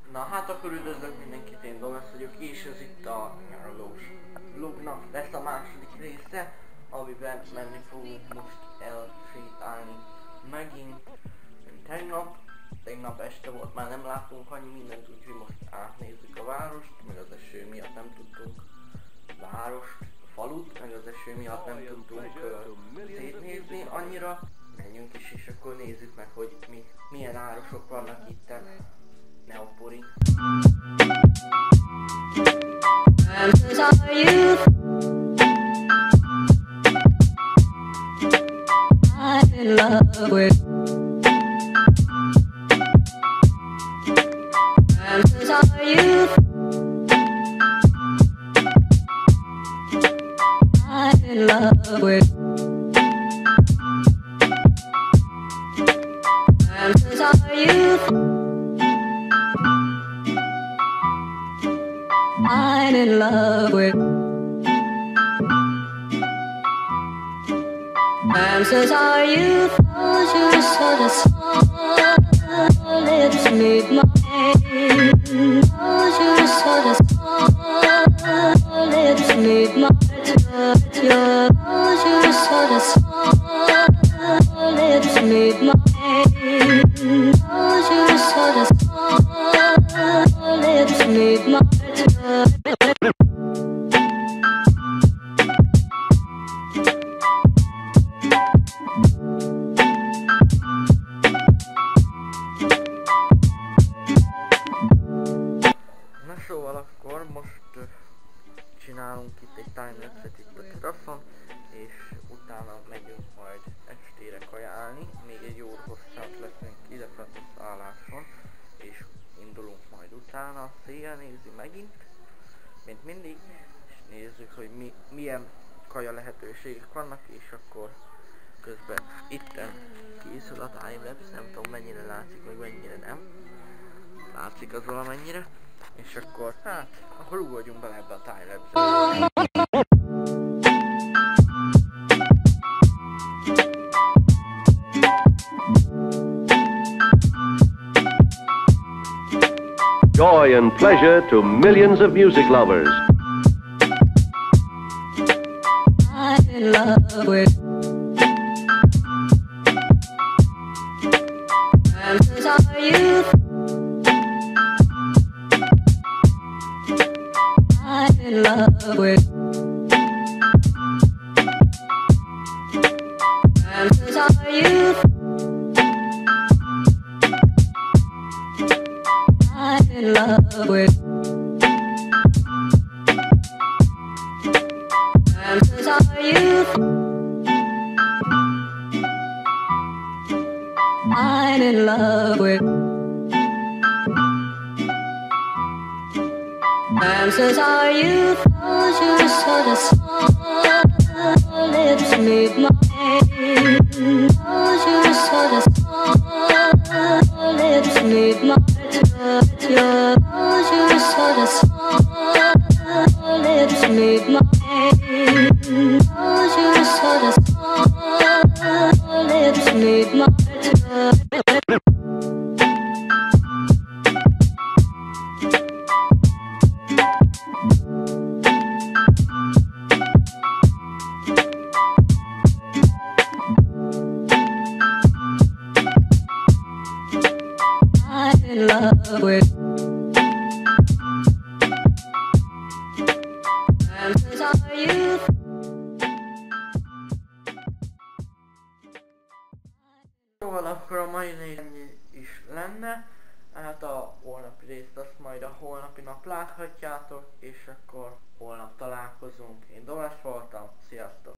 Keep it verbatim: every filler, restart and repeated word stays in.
Na hát akkor üdvözlök mindenkit, én Domasz vagyok, és ez itt a nyaralós vlognak lesz a második része, amiben menni fogunk most elsétálni megint, mint tegnap. Tegnap este volt, már nem láttunk annyi mindent, úgyhogy most átnézzük a várost, meg az eső miatt nem tudtunk várost, falut, meg az eső miatt nem tudtunk uh, szétnézni annyira. Menjünk is, és akkor nézzük meg, hogy mi, milyen árosok vannak itt. Neopori. I'm in love with Answers are you I'm in love with Answers are you I'm in love with Answers are you Cause you're sort of small Lips meet mine Cause you're sort of small Lips meet mine Touch your Cause you're sort of small Lips meet mine Cause you're sort of small Lips meet mine Na szóval akkor most uh, csinálunk itt egy timelapse-et itt a teraszon, és utána megyünk majd estére kajálni, még egy óra hosszát leszünk idefent a szálláson, és indulunk majd utána, széjjel nézi megint, mint mindig, és nézzük, hogy mi, milyen kaja lehetőségek vannak, és akkor közben itten készül a timelapse, nem tudom mennyire látszik, vagy mennyire nem. Látszik az valamennyire, és akkor, hát, akkor ugorjunk bele ebbe a timelapse-be. Joy and pleasure to millions of music lovers. I'm in love with Answers are you I'm in love with Answers are you I'm in love with Answers are you I'm in love with Answers are you Cause you're sort of small Lips meet mine Cause you're sort of small Lips meet mine Touch your Cause you're sort of small Lips meet mine Cause you're sort of small Lips meet mine I'm in love with Answers are you Szóval akkor a mai ennyi is lenne, hát a holnapi részt azt majd a holnapi nap láthatjátok, és akkor holnap találkozunk. Én Domasz voltam, sziasztok!